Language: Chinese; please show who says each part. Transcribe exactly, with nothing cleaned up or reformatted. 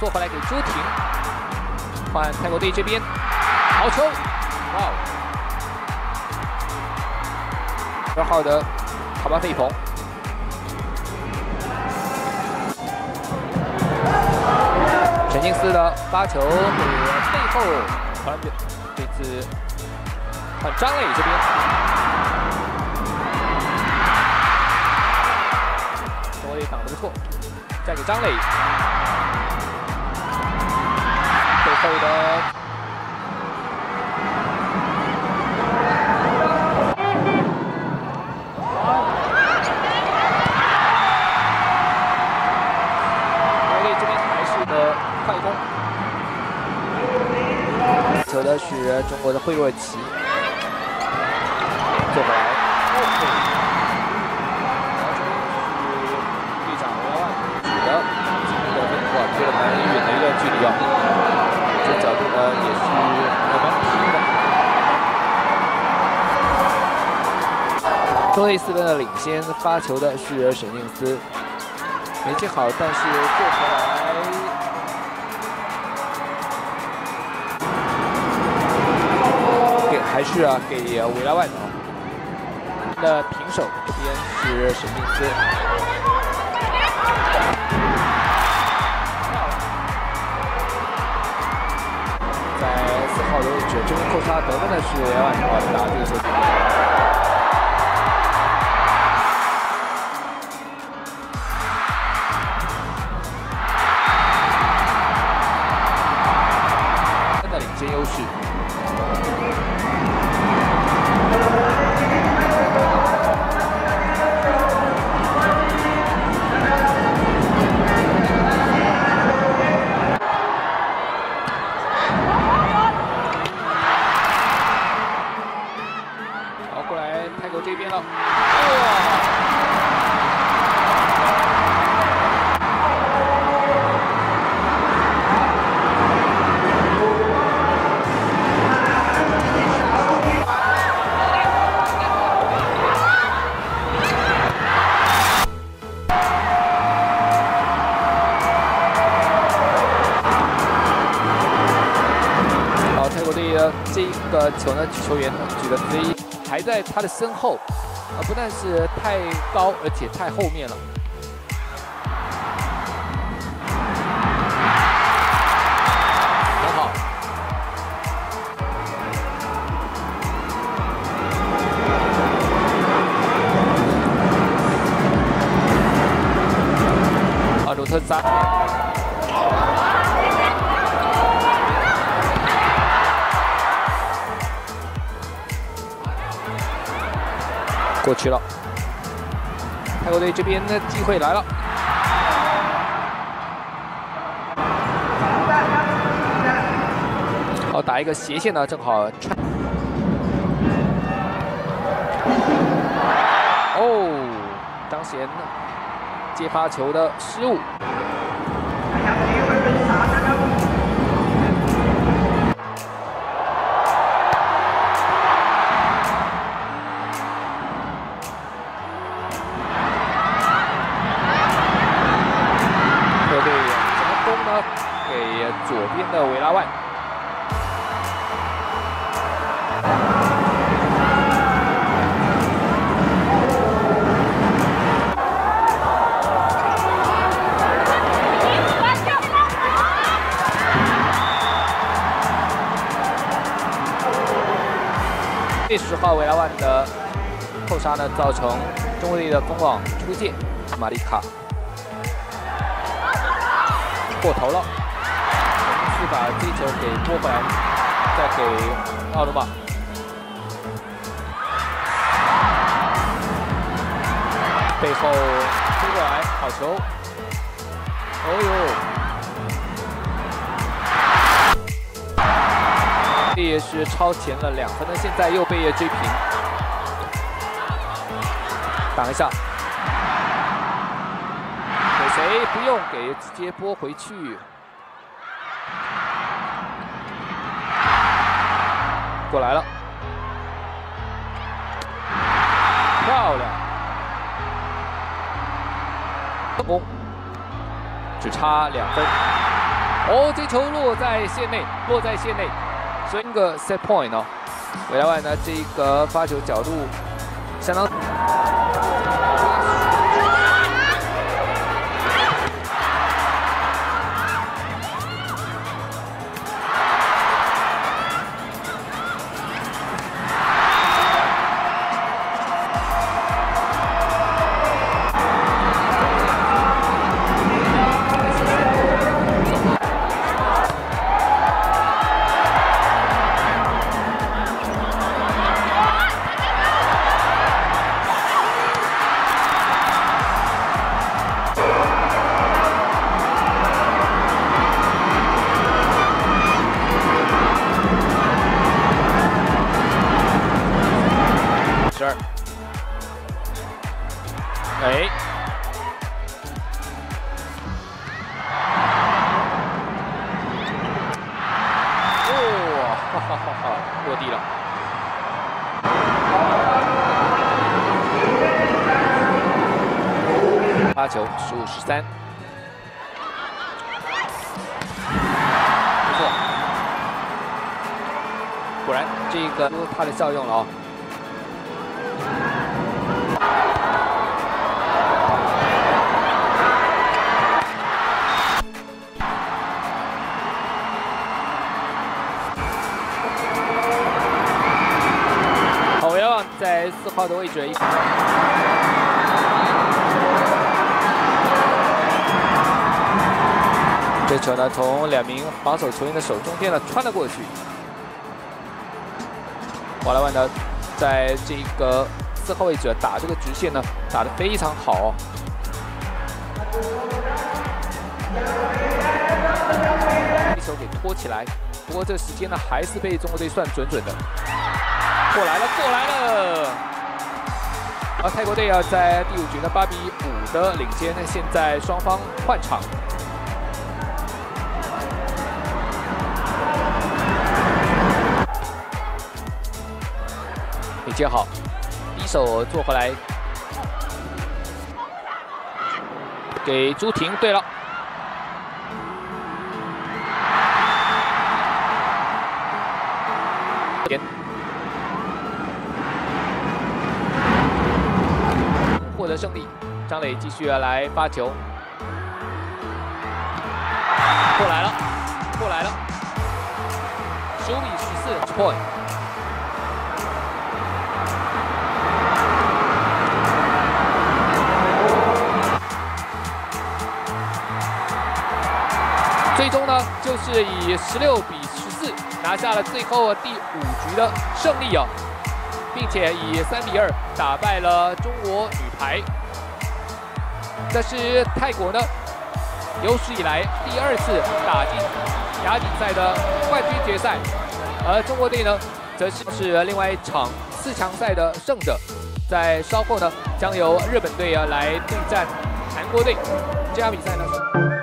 Speaker 1: 做回来给朱婷，换泰国队这边，好球，哇哦！二号的卡巴费鹏。 陈静思的发球给背后传表，这次换张磊这边，中国队挡得不错，再给张磊，背后的。 快攻，球的是中国的惠若琪，做回来 ，OK， 然后这边是队长维拉万举的得分，哇，推了蛮远的一段距离啊，这角度呢也是还蛮平的。中队四分的领先，发球的是沈静思，没接好，但是做回来。 还是啊，给维拉万啊的平手，这边是沈静思。在四号的位置，这边扣杀得分的是维拉万，啊，打这个球。真的领先优势。 泰国这边了，哇！好，泰国队的这个球呢，球员举得非。 还在他的身后，啊，不但是太高，而且太后面了。很好。啊，鲁特扎。 过去了，泰国队这边的机会来了。好，打一个斜线呢，正好穿。哦，张贤接发球的失误。 给左边的维拉万，第十号维拉万的扣杀呢，造成中国队的封网出界，马里卡过头了。 是把这球给拨回来，再给奥努马。背后推过来，好球！哦呦，这也是超前了两分的，现在又被追平。挡一下，给谁？不用，给直接拨回去。 过来了，漂亮，成功，只差两分。 哦，这球落在线内，落在线内，所以一个 set point 哦。未来外呢，这个发球角度相当。 十二，哎，哦，哈哈哈哈，落地了。发球，十五十三，不错，果然这个它的效用了哦。 在四号的位置，这球呢从两名防守球员的手中间呢穿了过去。瓦拉万呢在这个四号位置打这个直线呢打得非常好哦。一手给拖起来，不过这个时间呢还是被中国队算准准的。 过来了，过来了！而泰国队啊，在第五局呢八比五的领先，现在双方换场。没接好，一手做回来，给朱婷。对了。 获得胜利，张磊继续来发球，过来了，过来了，十五比十四 point。最终呢，就是以十六比十四拿下了最后第五局的胜利啊，并且以三比二打败了中国女排。这是泰国呢有史以来第二次打进亚锦赛的冠军决赛，而中国队呢，则是是另外一场四强赛的胜者，在稍后呢将由日本队啊来对战韩国队。这场比赛呢。